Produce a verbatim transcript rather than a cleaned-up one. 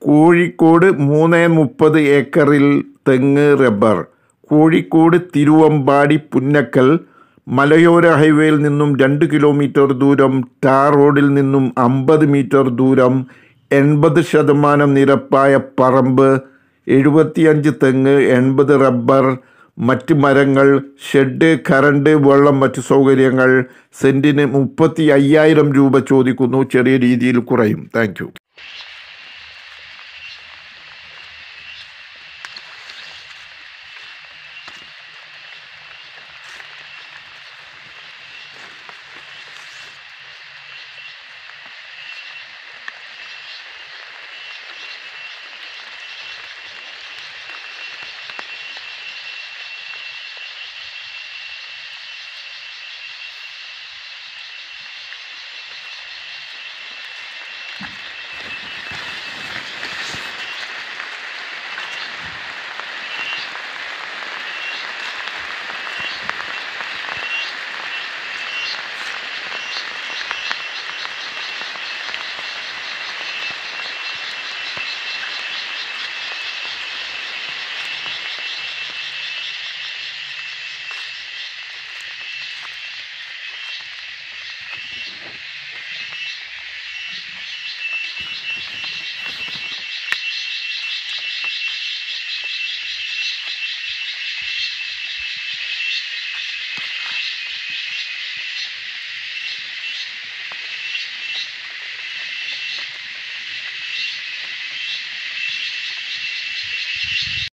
കോഴിക്കോട് മൂന്ന് മുപ്പത് ഏക്കറിൽ തെങ്ങ് റബ്ബർ. കോഴിക്കോട് തിരുവമ്പാടി പുന്നക്കൽ മലയോര ഹൈവേയിൽ നിന്നും രണ്ട് കിലോമീറ്റർ ദൂരം, ടാർ റോഡിൽ നിന്നും അമ്പത് മീറ്റർ ദൂരം, എൺപത് ശതമാനം നിരപ്പായ പറമ്പ്, എഴുപത്തിയഞ്ച് തെങ്ങ്, എൺപത് റബ്ബർ, മറ്റ് മരങ്ങൾ, ഷെഡ്, കറണ്ട്, വെള്ളം, മറ്റ് സൗകര്യങ്ങൾ. സെൻറ്റിന് മുപ്പത്തി അയ്യായിരം രൂപ ചോദിക്കുന്നു. ചെറിയ രീതിയിൽ കുറയും. Thank U.